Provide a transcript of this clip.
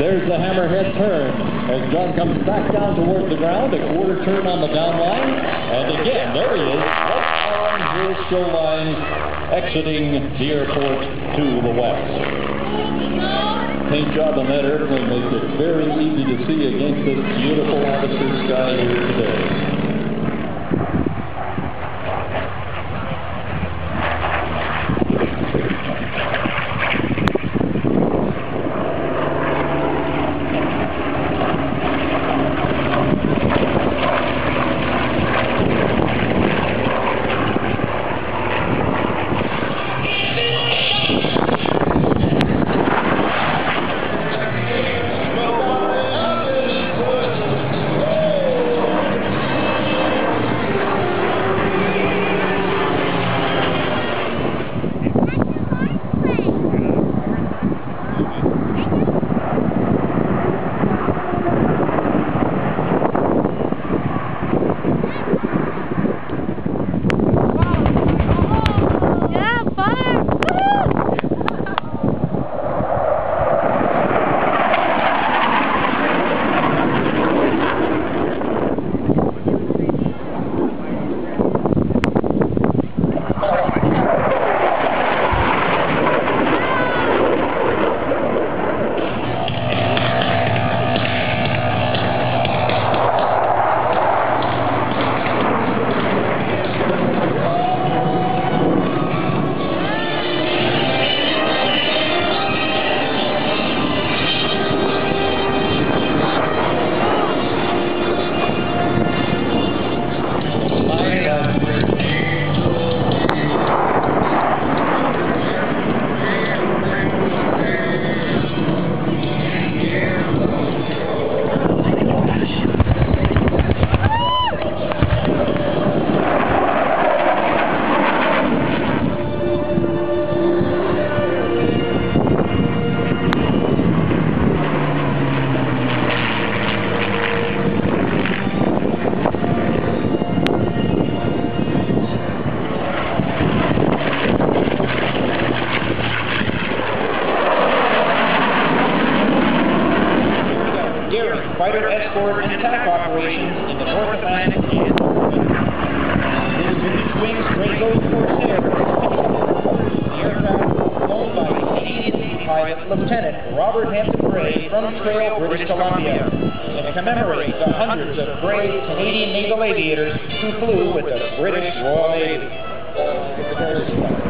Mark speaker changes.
Speaker 1: There's the hammerhead turn as John comes back down towards the ground, a quarter turn on the down line, and again, there he is, right on his show line, exiting the airport to the west. Paint job on that airplane makes it very easy to see against this beautiful Abbotsford sky here today.
Speaker 2: Fighter escort and attack operations in the North Atlantic and his wings Draco Corsair. The aircraft was flown by Canadian Navy pilot Lieutenant Robert Hampton Gray from Trail, British Columbia, to commemorate the hundreds of brave Canadian naval aviators who flew with the British Royal Navy.